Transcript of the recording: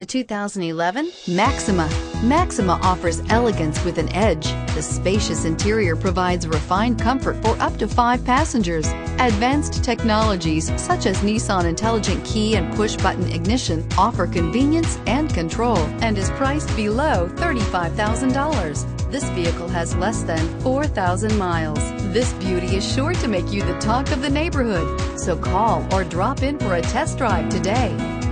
The 2011 Maxima. Maxima offers elegance with an edge. The spacious interior provides refined comfort for up to 5 passengers. Advanced technologies such as Nissan Intelligent Key and Push-Button Ignition offer convenience and control and is priced below $35,000. This vehicle has less than 4,000 miles. This beauty is sure to make you the talk of the neighborhood. So call or drop in for a test drive today.